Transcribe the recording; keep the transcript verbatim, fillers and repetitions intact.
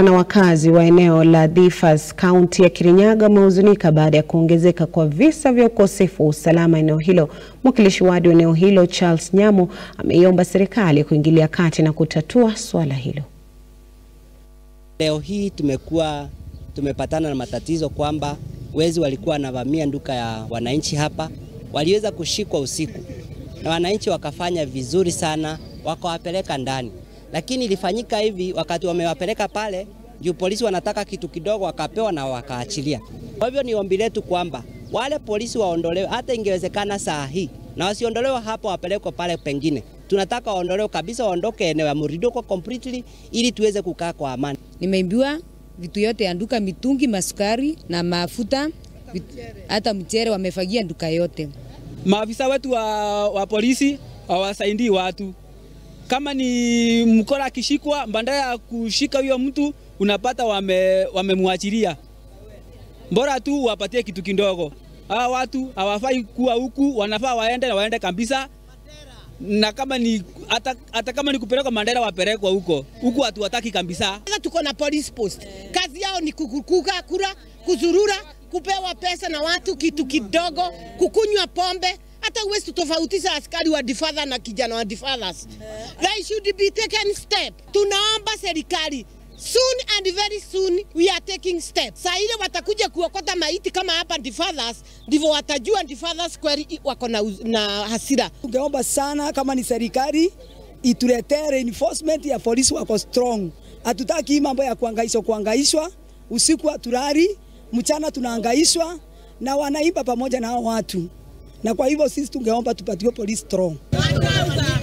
na wakazi wa eneo La Difathas, Kaunti ya Kirinyaga wamehuzunika baada ya kuongezeka kwa visa vya ukosefu wa usalama eneo hilo. Mwakilishi Wadi wa eneo hilo Charles Nyamu ameiomba serikali kuingilia kati na kutatua suala hilo. Leo hii tumekuwa tumepatana na matatizo kwamba wezi walikuwa wanavamia duka ya wananchi hapa, waliweza kushikwa usiku na wananchi wakafanya vizuri sana, wakawapeleka ndani. Lakini ilifanyika hivi wakati wamewapeleka pale, juu polisi wanataka kitu kidogo wakapewa na wakaachilia. Kwa hivyo ni ombi letu kwamba wale polisi waondolewe, hata ingewezekana saa hii, na wasiondolewe hapo wapelekwe pale pengine. Tunataka waondolewe kabisa, waondoke eneo ya Muridoko completely ili tuweze kukaa kwa amani. Nimeambiwa vitu yote ya duka, mitungi, masukari na mafuta, hata mchere wamefagia duka yote. Maafisa wetu wa, wa polisi hawasaidii watu. Kama ni mkora akishikwa, badala ya kushika huyo mtu unapata wame wamemwachilia. Bora tu wapatie kitu kidogo. Hawa watu hawafai kuwa huku, wanafaa waende na waende kabisa. Na kama ni hata, hata kama ni kupelekwa Mandera wapelekwa huko. Huku watu wataki kabisa. Tuko na police post. Kazi yao ni kukuka kura, kuzurura, kupewa pesa na watu kitu kidogo, kukunywa pombe. Hata uwezi tofautisha askari wa Difathas na kijana wa Difathas. They should be taken step. Tunaomba serikali, soon and very soon we are taking steps. Saa ile watakuja kuokota maiti kama hapa Difathas, ndivyo watajua Difathas kweli wako na, na hasira. Tungeomba sana kama ni serikali ituletee reinforcement ya polisi wako strong. Hatutaki mambo ya kuangaishwa kuangaishwa, usiku hatulali, mchana tunaangaishwa na wanaimba pamoja na hao watu. Na kwa hivyo sisi tungeomba tupatiwe polisi strong.